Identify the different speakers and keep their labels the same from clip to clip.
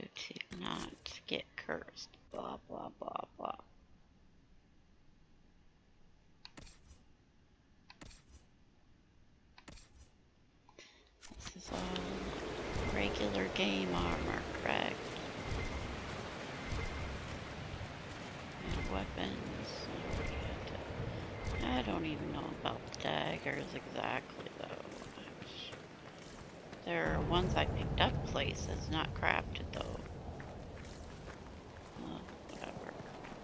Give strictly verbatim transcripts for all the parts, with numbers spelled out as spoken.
Speaker 1: to not get cursed. Blah, blah, blah, blah. This is all regular game armor, correct? And weapons. I don't even know about the daggers exactly, though. There are ones I picked up places, not crafted, though. Well, whatever.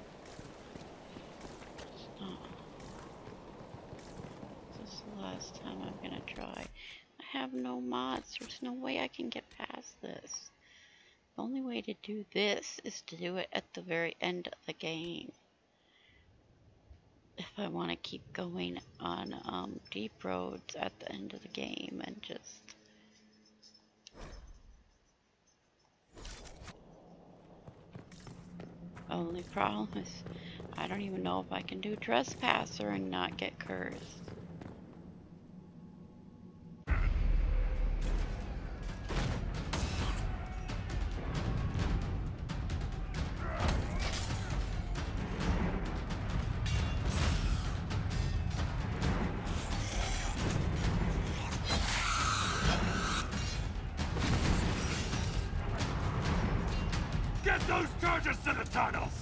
Speaker 1: It's not. This is the last time I'm gonna try. I have no mods. There's no way I can get past this. The only way to do this is to do it at the very end of the game. If I want to keep going on um, deep roads at the end of the game and just... Only problem is I don't even know if I can do Trespasser and not get cursed.
Speaker 2: Get those charges to the tunnels!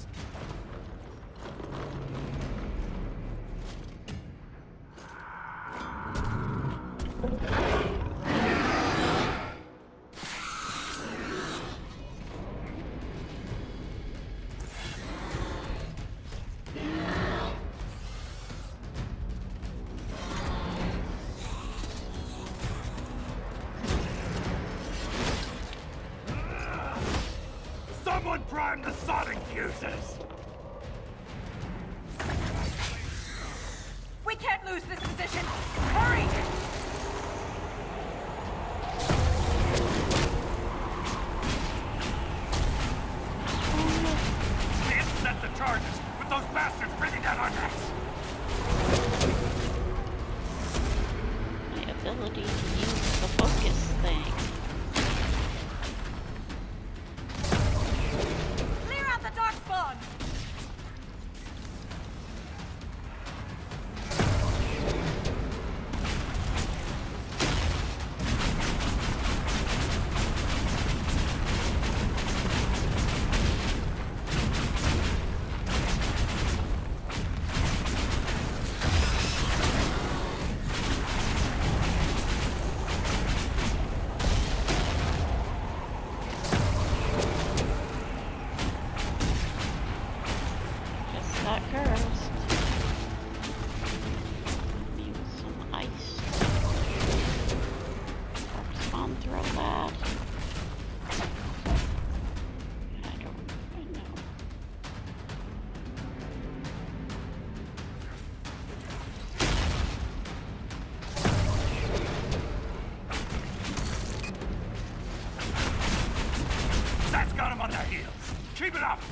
Speaker 2: Someone prime the sonic fuses!
Speaker 3: We can't lose this position! Hurry!
Speaker 2: We intercept the charges with those bastards breathing down our necks!
Speaker 1: My ability to use the focus thing.
Speaker 3: Spawn!
Speaker 2: That's got them on their heels! Keep it up!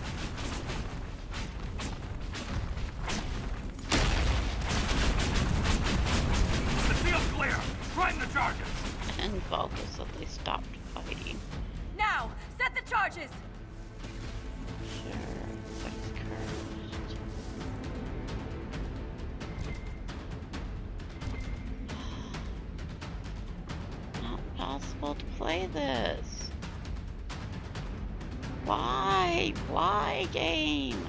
Speaker 2: The field's clear! Prime the charges!
Speaker 1: And Volta said they stopped fighting.
Speaker 3: Now! Set the charges!
Speaker 1: Sure, everybody's cursed. Not possible to play this. Why? Why, game?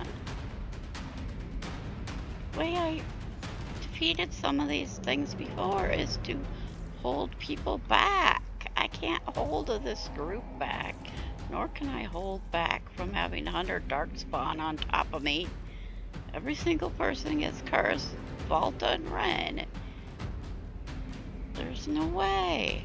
Speaker 1: The way I defeated some of these things before is to hold people back. I can't hold this group back, nor can I hold back from having a hundred darkspawn on top of me. Every single person gets cursed, Volta and Ren. There's no way.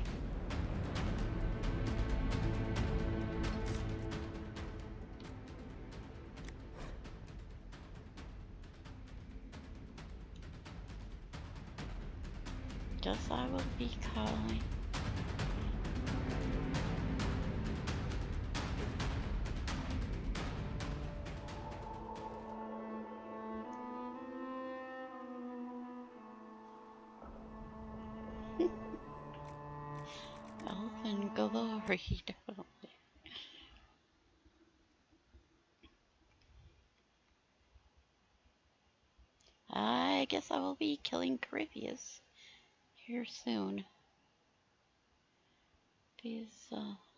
Speaker 1: Guess I will be calling. Elven glory, definitely. guess I will be killing Carivius here soon. These, uh...